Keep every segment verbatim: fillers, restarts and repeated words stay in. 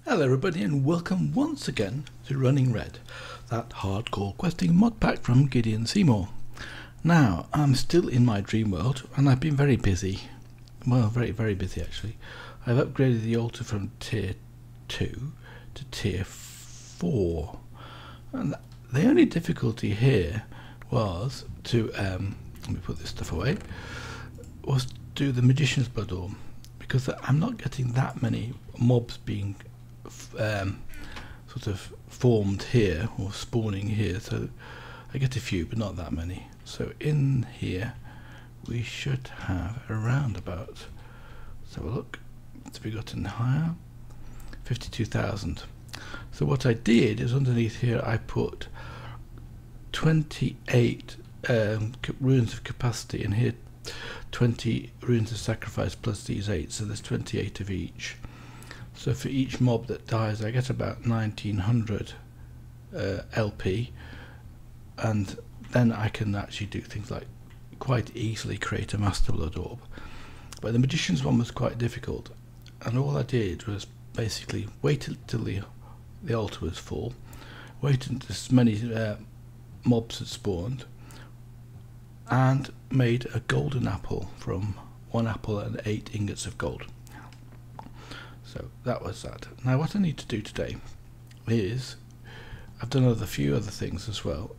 Hello everybody and welcome once again to Running Red, that hardcore questing mod pack from Gideon Seymour. Now, I'm still in my dream world and I've been very busy, well very very busy actually. I've upgraded the altar from tier two to tier four, and the only difficulty here was to, um, let me put this stuff away, was to do the Magician's Blood Orb, because I'm not getting that many mobs being Um, sort of formed here or spawning here, so I get a few but not that many. So in here we should have around about, let's have a look, to be gotten higher, fifty-two thousand. So what I did is underneath here I put twenty-eight um, runes of capacity, and here twenty runes of sacrifice plus these eight, so there's twenty-eight of each. So for each mob that dies I get about nineteen hundred uh, L P, and then I can actually do things like quite easily create a Master Blood Orb. But the Magician's one was quite difficult, and all I did was basically wait until the, the altar was full, wait until as many uh, mobs had spawned, and made a golden apple from one apple and eight ingots of gold. So that was that. Now what I need to do today is, I've done other few other things as well.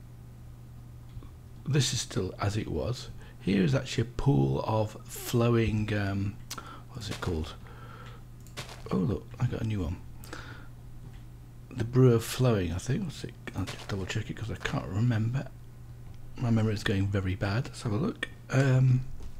This is still as it was. Here is actually a pool of flowing, um, what's it called? Oh look, I got a new one. The Brew of Flowing, I think. What's it? I'll just double check it because I can't remember. My memory is going very bad. Let's have a look. Um,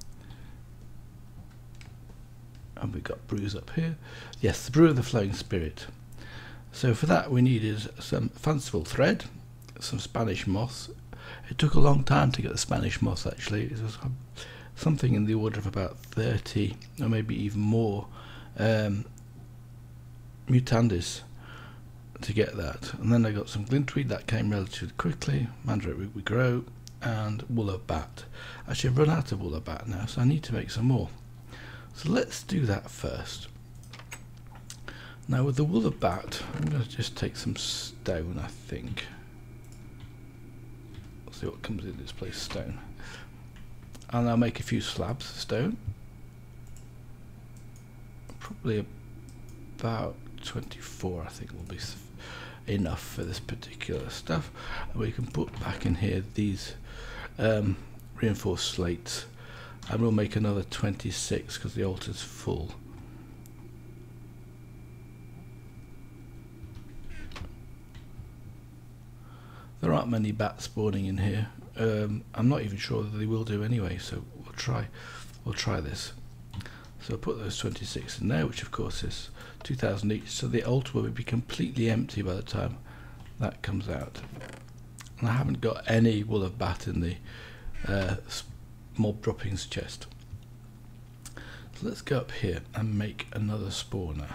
and we've got brews up here. Yes, the Brew of the Flowing Spirit. So for that we needed some fanciful thread, some Spanish moss. It took a long time to get the Spanish moss actually. It was something in the order of about thirty or maybe even more um, mutandis to get that. And then I got some glintweed, that came relatively quickly, mandrake root we grow, and wool of bat. Actually I've run out of wool of bat now, so I need to make some more. So let's do that first. Now with the wool of bat, I'm going to just take some stone, I think. Let's see what comes in this place, stone. And I'll make a few slabs of stone. Probably about twenty-four, I think, will be enough for this particular stuff. And we can put back in here these um, reinforced slates. And we'll make another twenty-six because the altar's full. There aren't many bats spawning in here. Um, I'm not even sure that they will do anyway, so we'll try. We'll try this. So I'll put those twenty-six in there, which of course is two thousand each. So the altar will be completely empty by the time that comes out. And I haven't got any wool of bat in the uh, mob droppings chest. So let's go up here and make another spawner.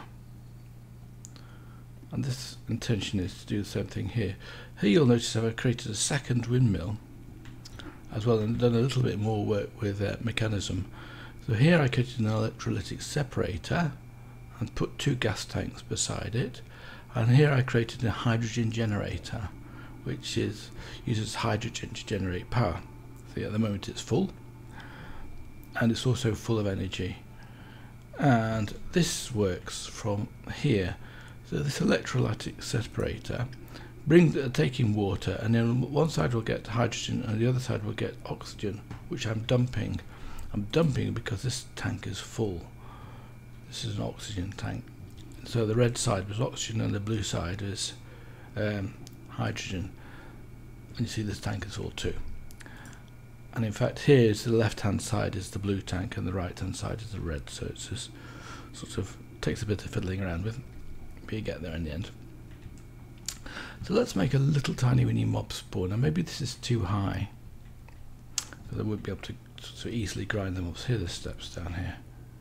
And this intention is to do the same thing here. Here you'll notice I've created a second windmill as well, and done a little bit more work with uh, mechanism. So here I created an electrolytic separator and put two gas tanks beside it, and here I created a hydrogen generator which is uses hydrogen to generate power. See, at the moment it's full, and it's also full of energy, and this works from here. So this electrolytic separator brings uh, taking water, and then one side will get hydrogen and the other side will get oxygen, which I'm dumping. I'm dumping because this tank is full. This is an oxygen tank. So the red side was oxygen and the blue side is um, hydrogen. And you see this tank is full too. And in fact here is the left hand side is the blue tank and the right hand side is the red, so it's just sort of takes a bit of fiddling around with, but you get there in the end. So let's make a little tiny mini mob spawn. Now maybe this is too high, because I won't be able to so easily grind them up. So here are the steps down here.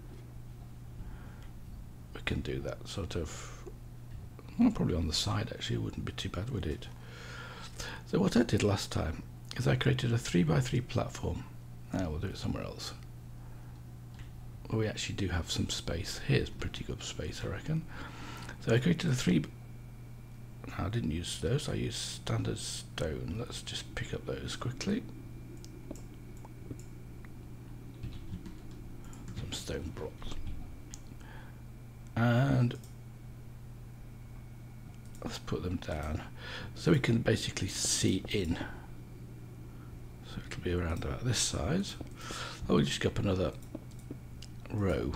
We can do that sort of, well, probably on the side actually, it wouldn't be too bad, would it? So what I did last time is I created a three by three platform. Now we'll do it somewhere else, where we actually do have some space. Here's pretty good space, I reckon. So I created the three. No, I didn't use those, I used standard stone. Let's just pick up those quickly. Some stone blocks. And let's put them down so we can basically see in. So it'll be around about this size. Oh, we'll just get up another row.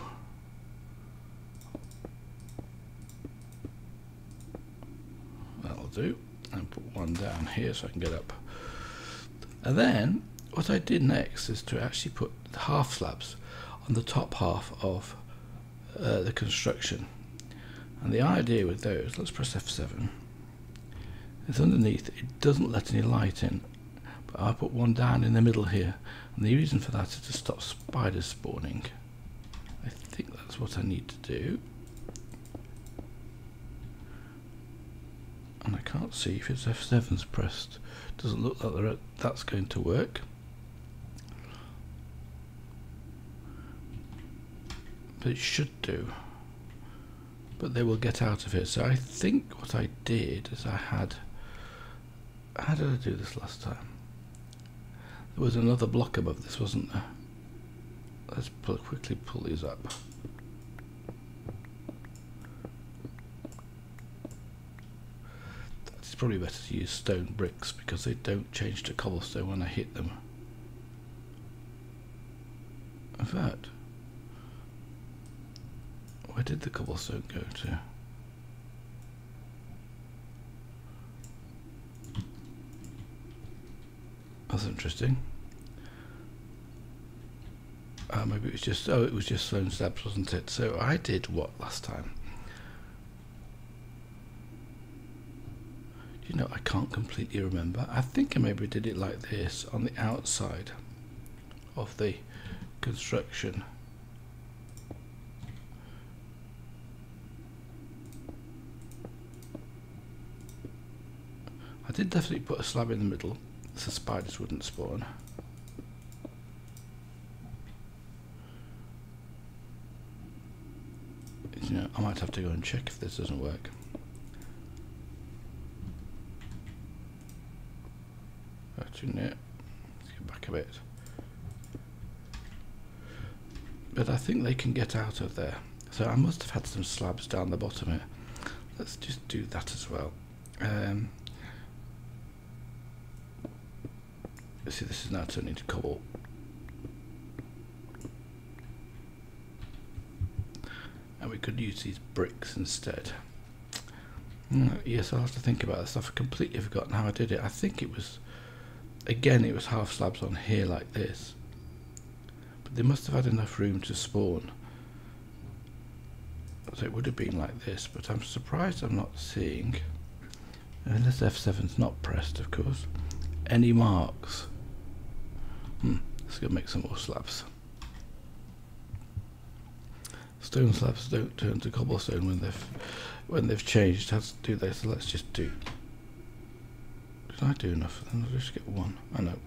That'll do. And put one down here so I can get up. And then what I did next is to actually put the half slabs on the top half of uh, the construction. And the idea with those, let's press F seven, is underneath it doesn't let any light in, but I put one down in the middle here, and the reason for that is to stop spiders spawning. I think that's what I need to do, and I can't see if it's F seven's pressed. Doesn't look like that's going to work, but it should do. But they will get out of here. So I think what I did is I had, how did I do this last time? There was another block above this, wasn't there? Let's pull, quickly pull these up. It's probably better to use stone bricks because they don't change to cobblestone when I hit them. In fact, where did the cobblestone go to? That's interesting. Uh, maybe it was just, oh, it was just stone slabs, wasn't it? So I did what last time? You know, I can't completely remember. I think I maybe did it like this on the outside of the construction. I did definitely put a slab in the middle so spiders wouldn't spawn. You know, I might have to go and check if this doesn't work. Oh, too near. Let's get back a bit. But I think they can get out of there. So I must have had some slabs down the bottom here. Let's just do that as well. Um, See, this is now turning to cobble. And we could use these bricks instead. Mm, yes, I'll have to think about this. I've completely forgotten how I did it. I think it was, again, it was half slabs on here like this. But they must have had enough room to spawn. So it would have been like this, but I'm surprised I'm not seeing, unless F seven's not pressed, of course, any marks. Hmm, let's go make some more slabs. Stone slabs don't turn to cobblestone when they've when they've changed. How to do this? So let's just do. Did I do enough? Then I'll just get one. I know.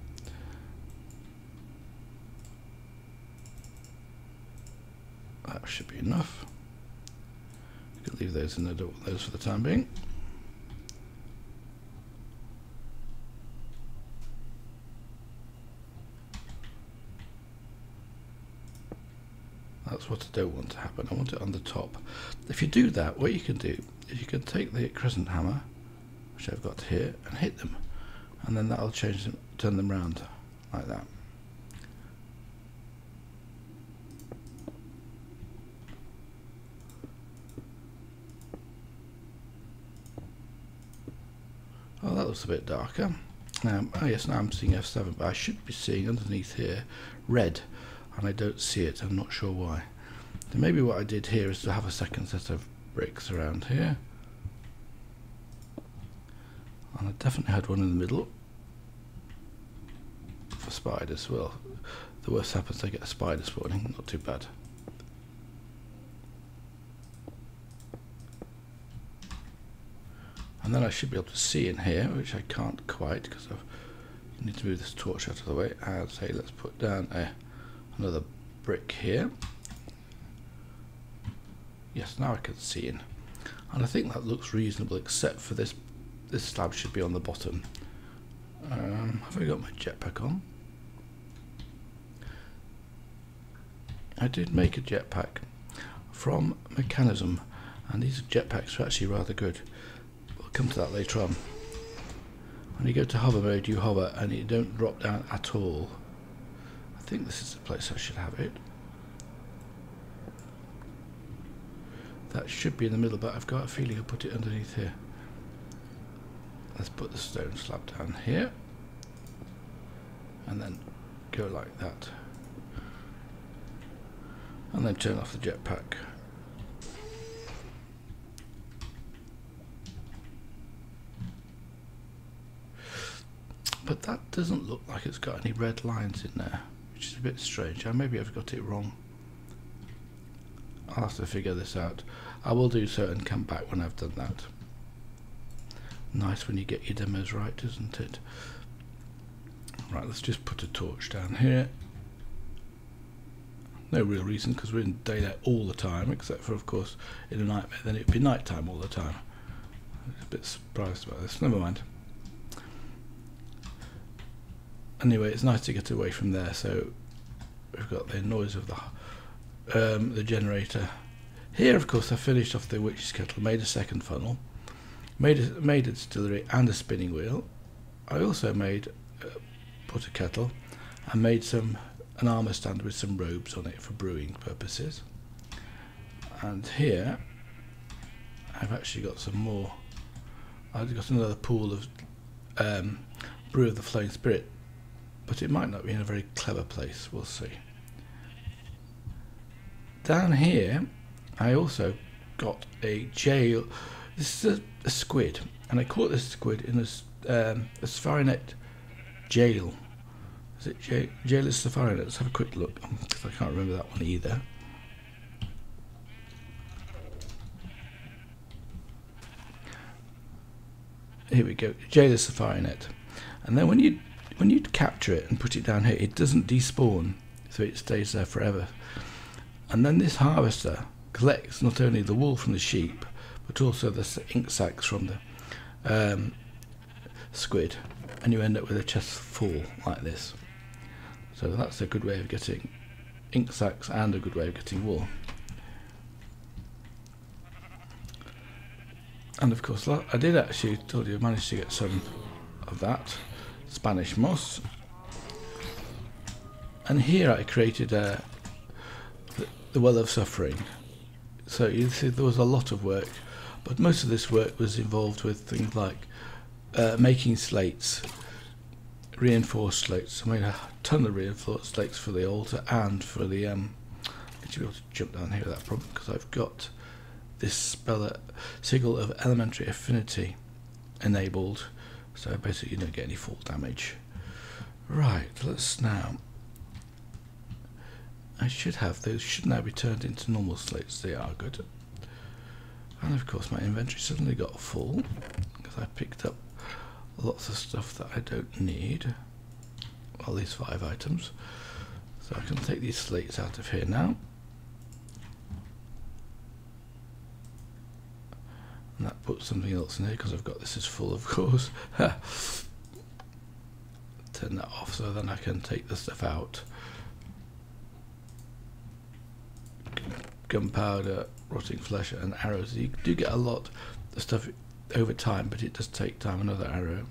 That should be enough. You can leave those in the door, those for the time being. That's what I don't want to happen. I want it on the top. If you do that, what you can do is you can take the crescent hammer, which I've got here, and hit them, and then that'll change them, turn them round like that. Oh, that looks a bit darker. Um, oh yes, now I'm seeing F seven, but I should be seeing underneath here red. And I don't see it, I'm not sure why. So maybe what I did here is to have a second set of bricks around here. And I definitely had one in the middle for spiders. Well, the worst happens, I get a spider spawning, not too bad. And then I should be able to see in here, which I can't quite because I need to move this torch out of the way. And say, let's put down a another brick here. Yes, now I can see in. and I think that looks reasonable, except for this this slab should be on the bottom. Um, have I got my jetpack on? I did make a jetpack from Mechanism, and these jetpacks are actually rather good. We'll come to that later on. When you go to hover mode, you hover and you don't drop down at all. I think this is the place I should have it. That should be in the middle, but I've got a feeling I'll put it underneath here. Let's put the stone slab down here, and then go like that, and then turn off the jetpack. But that doesn't look like it's got any red lines in there, which is a bit strange. I maybe I've got it wrong. I'll have to figure this out. I will do so and come back when I've done that. Nice when you get your demos right, isn't it? Right, let's just put a torch down here. No real reason, because we're in daylight all the time, except for, of course, in a nightmare, then it'd be night time all the time. I'm a bit surprised about this. Never mind. Anyway, it's nice to get away from there. So we've got the noise of the um, the generator. Here, of course, I finished off the witch's kettle, made a second funnel, made a, made a distillery and a spinning wheel. I also made uh, put a kettle and made some an armour stand with some robes on it for brewing purposes. And here I've actually got some more. I've got another pool of um, brew of the flowing spirit, but it might not be in a very clever place. We'll see. Down here I also got a jail. This is a, a squid, and I caught this squid in a, um, a Safarinet jail. Is it jail? Jail is Safarinet. Let's have a quick look, because I can't remember that one either. Here we go. Jail is Safarinet, and then when you when you capture it and put it down here, it doesn't despawn, so it stays there forever. And then this harvester collects not only the wool from the sheep, but also the ink sacs from the um, squid, and you end up with a chest full like this. So that's a good way of getting ink sacs and a good way of getting wool. And of course, I did actually told you I managed to get some of that Spanish moss. And here I created a the, the Well of Suffering. So you see there was a lot of work, but most of this work was involved with things like uh, making slates, reinforced slates. I made a ton of reinforced slates for the altar and for the um I should be able to jump down here without problem, because I've got this spell sigil of elementary affinity enabled, so basically you don't get any fall damage. Right, let's now, I should have those, should now be turned into normal slates. They are good. And of course my inventory suddenly got full because I picked up lots of stuff that I don't need. Well, these five items. So I can take these slates out of here now. And that puts something else in here because I've got this is full, of course. Turn that off so then I can take the stuff out. Gunpowder, rotting flesh and arrows. You do get a lot of stuff over time, but it does take time. Another arrow.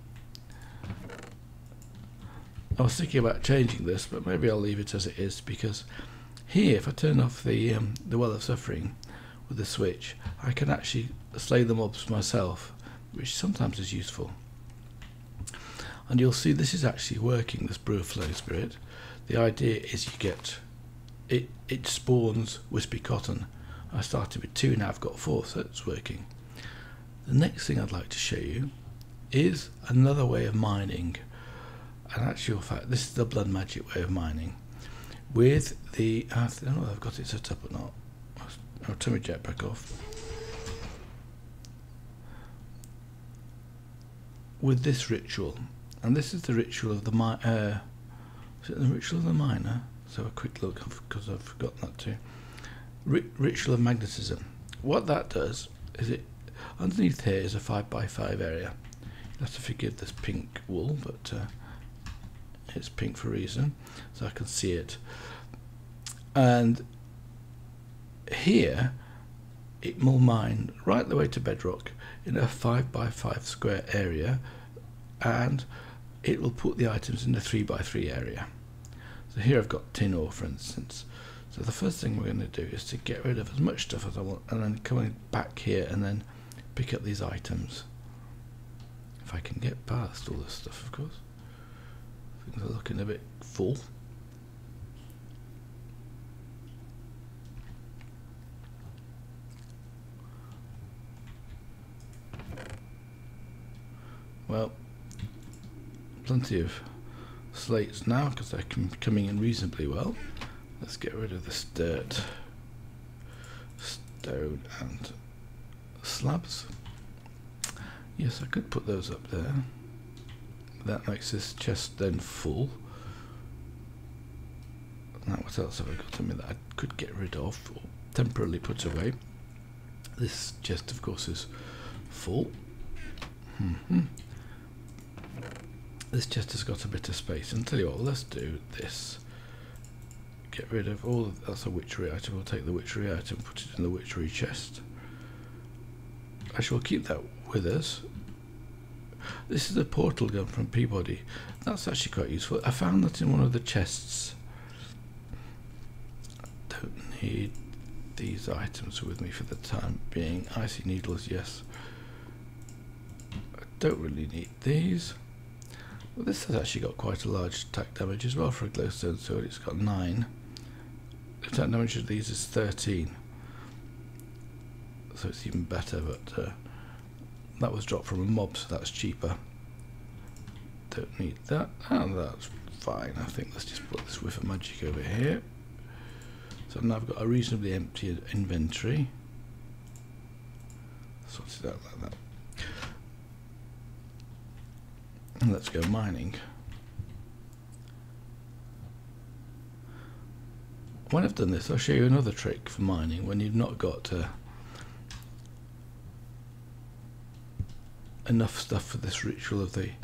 I was thinking about changing this, but maybe I'll leave it as it is, because here if I turn off the um, the Well of Suffering with the switch, I can actually slay the mobs myself, which sometimes is useful. And you'll see this is actually working, this brew of flowing spirit. The idea is you get it it spawns wispy cotton. I started with two, now I've got four, so it's working. The next thing I'd like to show you is another way of mining. And actual fact, this is the blood magic way of mining. With the, I don't know if I've got it set up or not. I'll turn my jetpack off. With this ritual, and this is the ritual of the mi uh, is it the ritual of the miner? So a quick look, because I've forgotten that too. Ri Ritual of Magnetism. What that does is it underneath here is a five by five area. You have to forgive this pink wool, but uh, it's pink for a reason, so I can see it. And here it will mine right the way to bedrock in a five by five square area, and it will put the items in a three by three area. So here I've got tin ore, for instance. So the first thing we're going to do is to get rid of as much stuff as I want, and then coming back here and then pick up these items. If I can get past all this stuff, of course. Things are looking a bit full. Well, plenty of slates now because they're com coming in reasonably well. Let's get rid of this dirt, stone and slabs. Yes, I could put those up there. That makes this chest then full. Now what else have I got in me that I could get rid of or temporarily put away? This chest of course is full. Mm-hmm. This chest has got a bit of space, and tell you what, let's do this. Get rid of all of, that's a witchery item. We'll take the witchery item, put it in the witchery chest. Actually, we'll keep that with us. This is a portal gun from Peabody. That's actually quite useful. I found that in one of the chests. Don't need these items with me for the time being. Icy needles, yes. I don't really need these. Well, this has actually got quite a large attack damage as well for a glowstone sword. It's got nine. The attack damage of these is thirteen. So it's even better, but uh, that was dropped from a mob, so that's cheaper. Don't need that. And that's fine. I think let's just put this whiff of magic over here. So now I've got a reasonably empty inventory. Sort it out like that. And let's go mining. When I've done this, I'll show you another trick for mining when you've not got uh, enough stuff for this ritual of the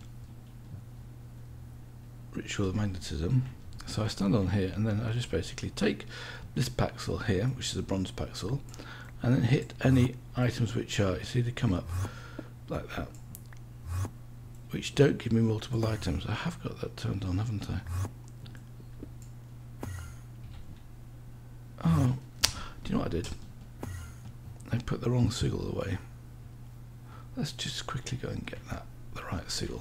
ritual of magnetism. So I stand on here and then I just basically take this paxel here, which is a bronze paxel, and then hit any items which are, you see they come up like that, which don't give me multiple items. I have got that turned on, haven't I? Oh, do you know what I did? I put the wrong sigil away. Let's just quickly go and get that, the right sigil.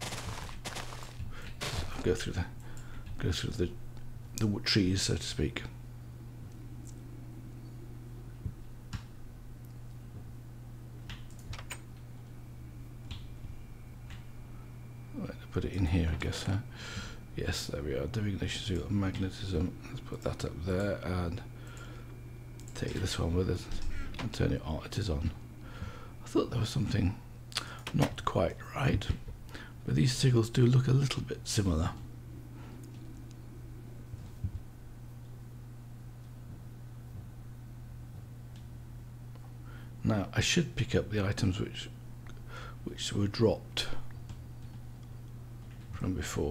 I'll go through the, go through the, the trees, so to speak. Put it in here, I guess. Huh? Yes, there we are. Divination of magnetism. Let's put that up there and take this one with us and turn it on. It is on. I thought there was something not quite right, but these sigils do look a little bit similar. Now I should pick up the items which which were dropped from before.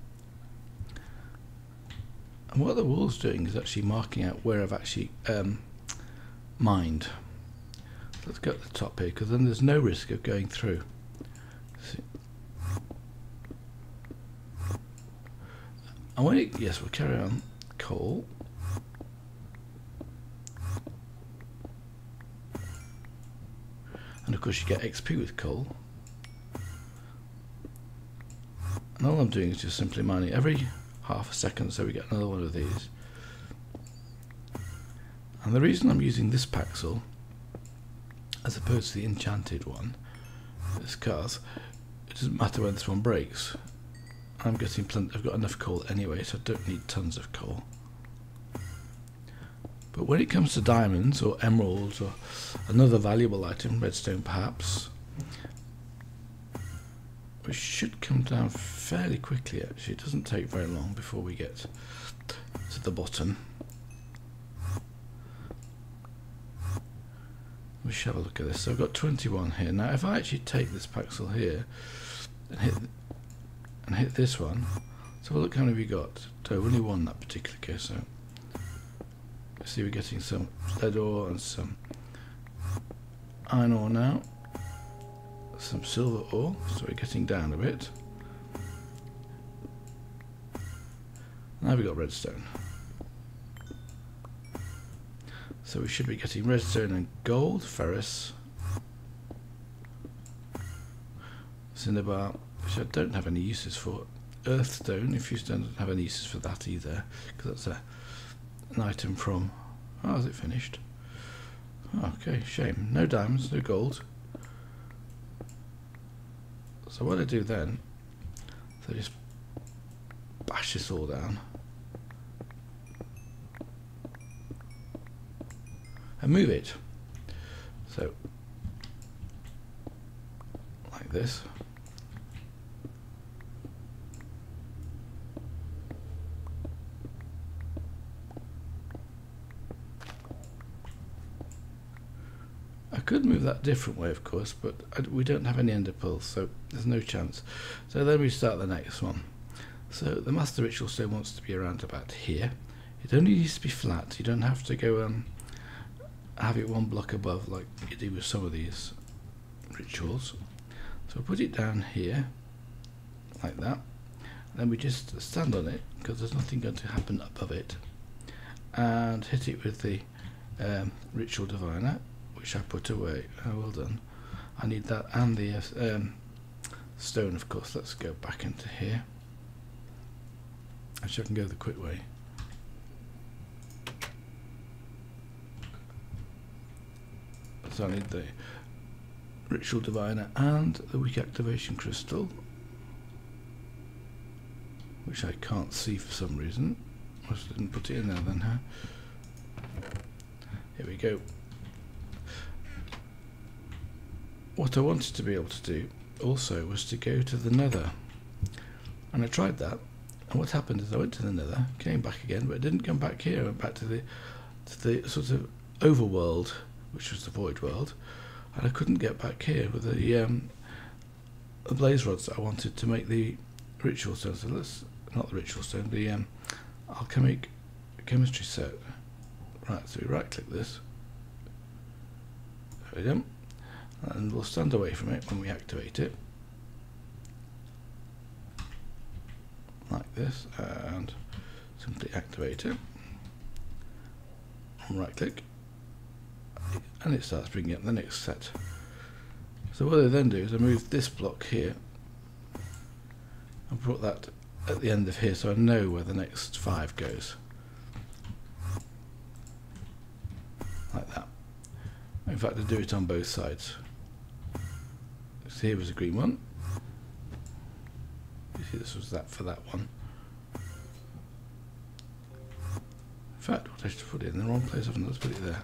And what the wall's doing is actually marking out where I've actually um, mined. So let's go at the top here, because then there's no risk of going through. See. And when it, yes, we'll carry on. Coal. And of course you get X P with coal. And all I'm doing is just simply mining every half a second, so we get another one of these. And the reason I'm using this paxel as opposed to the enchanted one is because it doesn't matter when this one breaks. I'm getting plenty. I've got enough coal anyway, so I don't need tons of coal. But when it comes to diamonds or emeralds or another valuable item, redstone perhaps, we should come down fairly quickly actually. It doesn't take very long before we get to the bottom. we shall have a look at this. So I've got twenty-one here. Now if I actually take this pixel here and hit and hit this one, so look how many we got. So only one in that particular case. So see, we're getting some lead ore and some iron ore now, some silver ore, so we're getting down a bit. Now we've got redstone. So we should be getting redstone and gold, ferrous, cinnabar, which I don't have any uses for, earthstone, if you don't have any uses for that either, because that's a, an item from, oh, is it finished? Oh, okay, shame. No diamonds, no gold. So what I do then, so just bash this all down and move it. So like this. I could move that a different way, of course, but I, we don't have any ender pearls, so there's no chance. So then we start the next one. So the master ritual stone wants to be around about here. It only needs to be flat. You don't have to go um, have it one block above like you do with some of these rituals. So put it down here like that. And then we just stand on it because there's nothing going to happen above it, and hit it with the um, ritual diviner, which I put away. Oh, well done. I need that and the uh, um, stone, of course. Let's go back into here. Actually, I can go the quick way. So I need the ritual diviner and the weak activation crystal, which I can't see for some reason. I just didn't put it in there then, huh? Here we go. What I wanted to be able to do also was to go to the nether, and I tried that, and what happened is I went to the nether, came back again, but I didn't come back here. I went back to the to the sort of overworld, which was the void world, and I couldn't get back here with the um, the blaze rods that I wanted to make the ritual stone. So let's, not the ritual stone, the um, alchemic chemistry set. Right, so we right click this. There we go. And we'll stand away from it when we activate it, like this, and simply activate it, and right click, and it starts bringing up the next set. So what I then do is I move this block here and put that at the end of here, so I know where the next five goes, like that. In fact, I do it on both sides. So here was a green one. You see, this was that for that one. In fact, what I should put it in the wrong place, I haven't, let's put it there.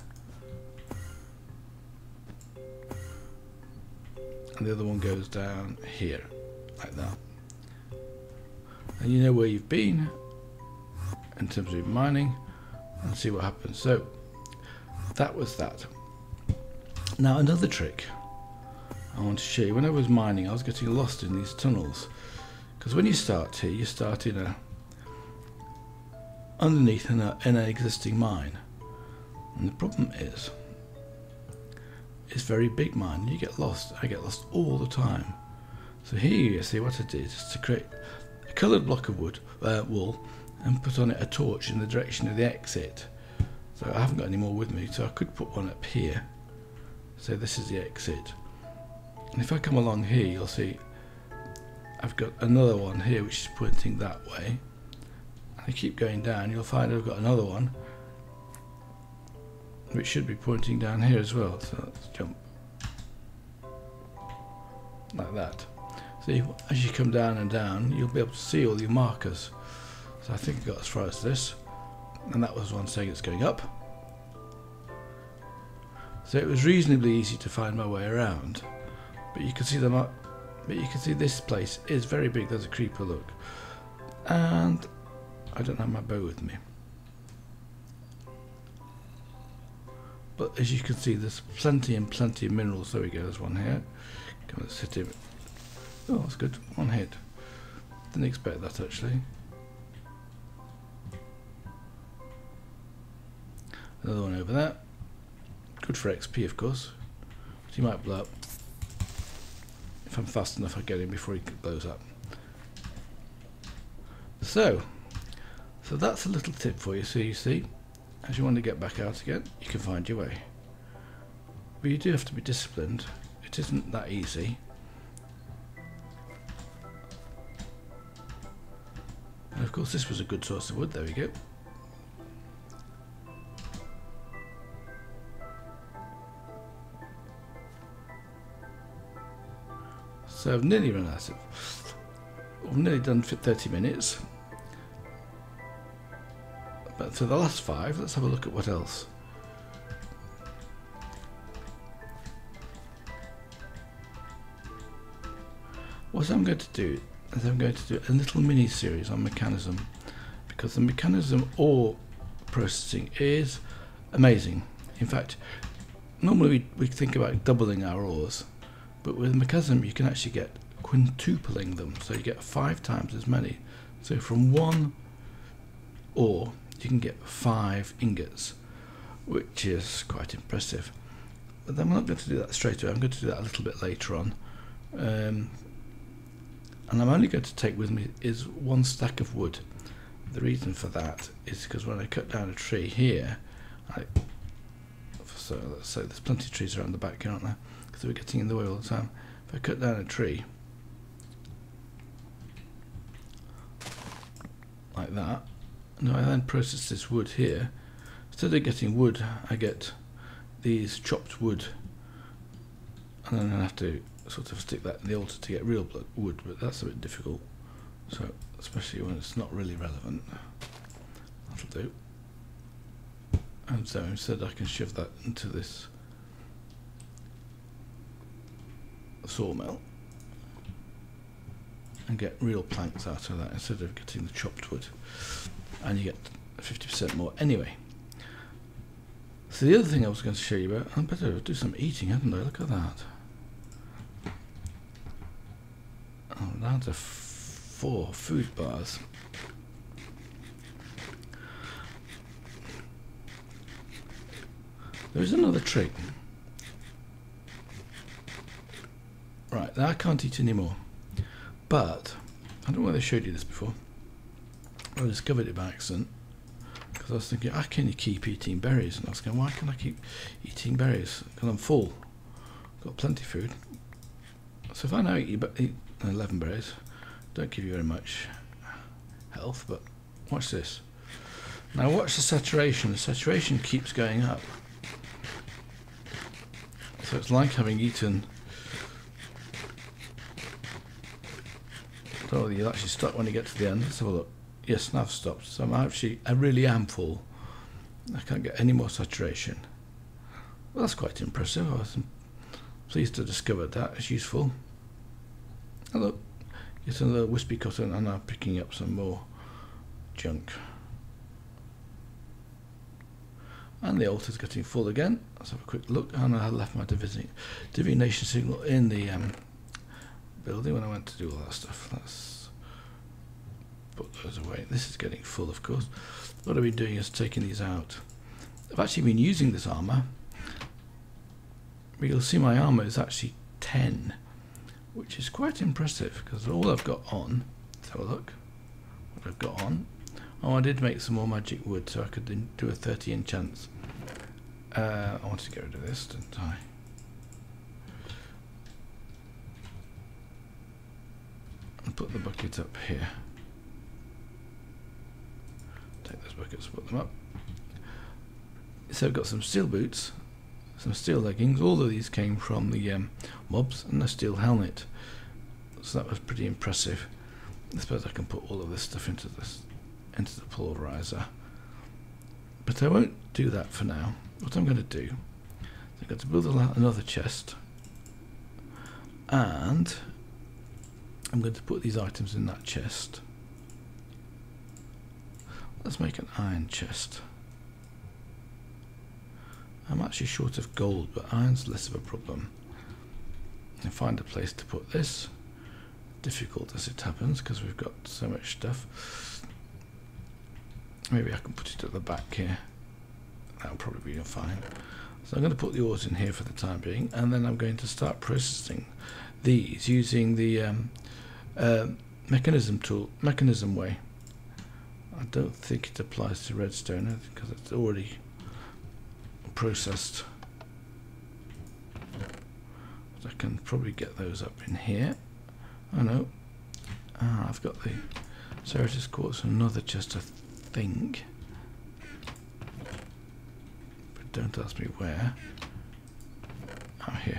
And the other one goes down here, like that. And you know where you've been in terms of mining, and see what happens. So that was that. Now another trick I want to show you. When I was mining, I was getting lost in these tunnels, because when you start here, you start in a underneath in, a, in an existing mine, and the problem is it's very big mine. You get lost. I get lost all the time. So here you see what I did is to create a coloured block of wood uh, wool and put on it a torch in the direction of the exit. So I haven't got any more with me, so I could put one up here. So this is the exit, and if I come along here, you'll see I've got another one here which is pointing that way, and I keep going down, you'll find I've got another one which should be pointing down here as well. So let's jump like that. See, as you come down and down, you'll be able to see all your markers. So I think I got as far as this, and that was one saying it's going up. So it was reasonably easy to find my way around, but you can see them up. But you can see this place is very big. There's a creeper, look, and I don't have my bow with me. but as you can see, there's plenty and plenty of minerals. There we go, there's one here. Come on, let's hit him. Oh, that's good, one hit. Didn't expect that actually. Another one over there. Good for X P, of course. But he might blow up. If I'm fast enough, I'll get him before he blows up. So, so that's a little tip for you. So you see, as you want to get back out again, you can find your way. But you do have to be disciplined. It isn't that easy. And of course, this was a good source of wood. There we go. So I've nearly run out of, I've nearly done for thirty minutes. But for the last five, let's have a look at what else. What I'm going to do is I'm going to do a little mini series on mechanism, because the mechanism ore processing is amazing. In fact, normally we, we think about doubling our ores. But with mechanism, you can actually get quintupling them, so you get five times as many. So from one ore, you can get five ingots, which is quite impressive. But I'm not going to do that straight away. I'm going to do that a little bit later on. Um, and I'm only going to take with me is one stack of wood. The reason for that is because when I cut down a tree here, I, so let's say there's plenty of trees around the back here, aren't there? Because we're getting in the way all the time. If I cut down a tree like that, and I then process this wood here, instead of getting wood, I get these chopped wood, and then I have to sort of stick that in the altar to get real wood, but that's a bit difficult. So, especially when it's not really relevant, that'll do. And so instead, I can shove that into this sawmill and get real planks out of that instead of getting the chopped wood, and you get fifty percent more anyway. So the other thing I was going to show you about, I better do some eating, hadn't I? Look at that. Oh, down to four food bars. There is another trick. Right, now I can't eat anymore, but I don't know whether I showed you this before. I discovered it by accident because I was thinking, how can you keep eating berries? And I was going, why can I keep eating berries? Because I'm full, got plenty of food. So if I now eat, eat eleven berries, don't give you very much health, but watch this. Now watch the saturation. The saturation keeps going up. So it's like having eaten. Oh, you'll actually stop when you get to the end. Let's have a look. Yes, now I've stopped. So I'm actually, I really am full. I can't get any more saturation. Well, that's quite impressive. I was pleased to discover that. It's useful. Oh, look, get another wispy cotton, and I'm picking up some more junk. And the altar's getting full again. Let's have a quick look. And I left my divination signal in the um, building when I went to do all that stuff. Let's put those away. This is getting full, of course. What I've been doing is taking these out. I've actually been using this armor. But you'll see my armor is actually ten, which is quite impressive because all I've got on, let's have a look what I've got on. Oh, I did make some more magic wood so I could do a thirty enchants. Uh, I wanted to get rid of this, didn't I? And put the bucket up here. Take those buckets, put them up. So I've got some steel boots, some steel leggings. All of these came from the um, mobs, and a steel helmet. So that was pretty impressive. I suppose I can put all of this stuff into this, into the pulverizer. But I won't do that for now. What I'm going to do, I'm going to build another chest, and I'm going to put these items in that chest. Let's make an iron chest. I'm actually short of gold, but iron's less of a problem. And find a place to put this. Difficult as it happens because we've got so much stuff. Maybe I can put it at the back here. That'll probably be fine. So I'm going to put the ores in here for the time being, and then I'm going to start processing these using the um, uh, mechanism tool, mechanism way. I don't think it applies to redstone because it's already processed. But I can probably get those up in here. Oh no, ah, I've got the Ceratous quartz, another chest, I think. But don't ask me where. Oh, here.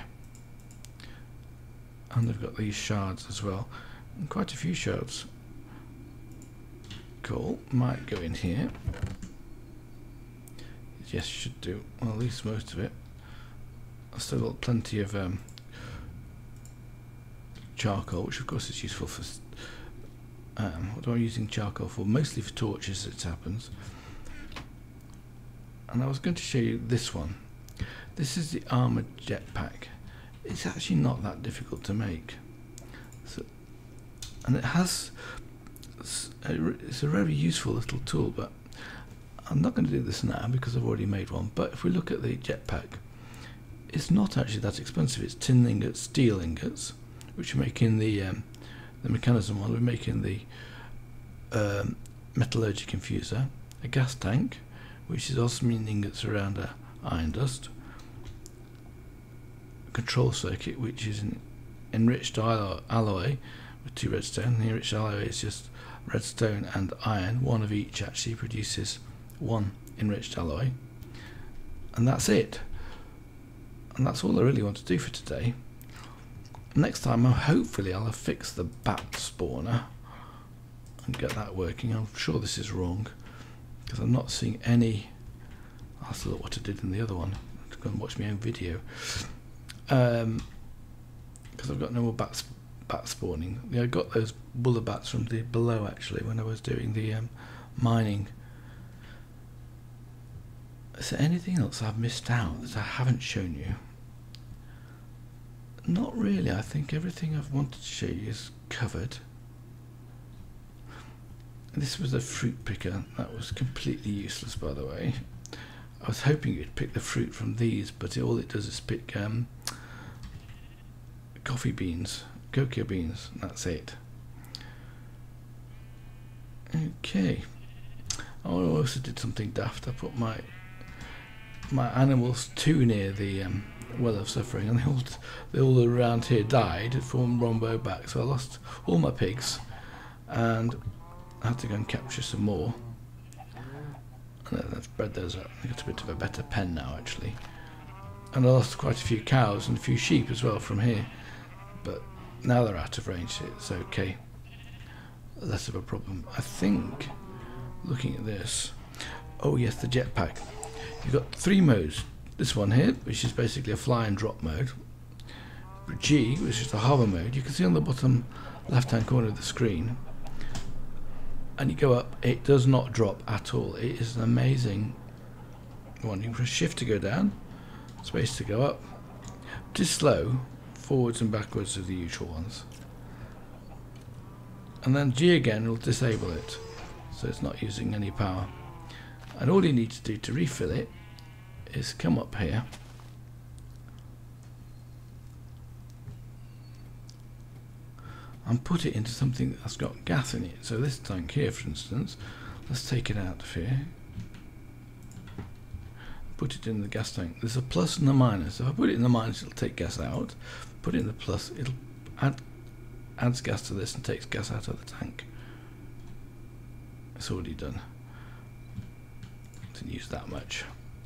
And they've got these shards as well, and quite a few shards. Cool, might go in here. Yes, should do. Well, at least most of it. I've still got plenty of um, charcoal, which of course is useful for. Um, what am I using charcoal for? Mostly for torches, as it happens. And I was going to show you this one. This is the armored jetpack. It's actually not that difficult to make. So, and it has. It's a, it's a very useful little tool, but I'm not going to do this now because I've already made one. But if we look at the jetpack, it's not actually that expensive. It's tin ingots, steel ingots, which are making the um, the mechanism one. We're making the um, metallurgic infuser, a gas tank, which is osmium ingots around a iron dust, a control circuit, which is an enriched alloy, alloy with two redstone. The enriched alloy is just redstone and iron. One of each actually produces one enriched alloy, and that's it. And that's all I really want to do for today. Next time, I'll, hopefully, I'll have fixed the bat spawner and get that working. I'm sure this is wrong because I'm not seeing any. I'll have to look what I did in the other one. I have to go and watch my own video because um, I've got no more bats. Bat spawning. Yeah, I got those buller bats from the below actually when I was doing the um, mining. Is there anything else I've missed out that I haven't shown you? Not really. I think everything I've wanted to show you is covered. This was a fruit picker. That was completely useless, by the way. I was hoping you'd pick the fruit from these, but all it does is pick um, coffee beans. Cocoa beans, and that's it. Okay. Oh, I also did something daft. I put my my animals too near the um, well of suffering, and they all they all around here died from Rombo back. So I lost all my pigs, and I had to go and capture some more. And then I spread those out. I got a bit of a better pen now, actually. And I lost quite a few cows and a few sheep as well from here, but now they're out of range, it's okay. Less of a problem. I think, looking at this, oh yes, the jetpack. You've got three modes. This one here, which is basically a fly and drop mode. G, which is the hover mode. You can see on the bottom left-hand corner of the screen. And you go up, it does not drop at all. It is an amazing one. You can press shift to go down, space to go up. It is slow. Forwards and backwards are the usual ones, and then G again will disable it, so it's not using any power. And all you need to do to refill it is come up here and put it into something that's got gas in it. So this tank here, for instance, let's take it out of here, put it in the gas tank. There's a plus and a minus. If I put it in the minus, it'll take gas out. Put it in the plus, it'll add adds gas to this and takes gas out of the tank. It's already done. Didn't use that much.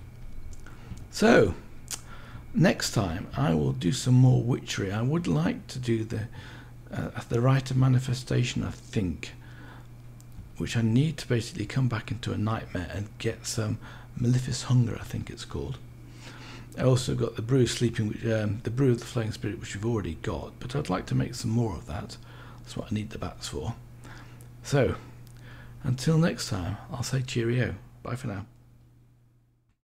So next time I will do some more witchery. I would like to do the uh, the rite of manifestation, I think, which I need to basically come back into a nightmare and get some Maleficus hunger, I think it's called. I also got the brew of sleeping, um, the brew of the flowing spirit, which we've already got, but I'd like to make some more of that. That's what I need the bats for. So, until next time, I'll say cheerio. Bye for now.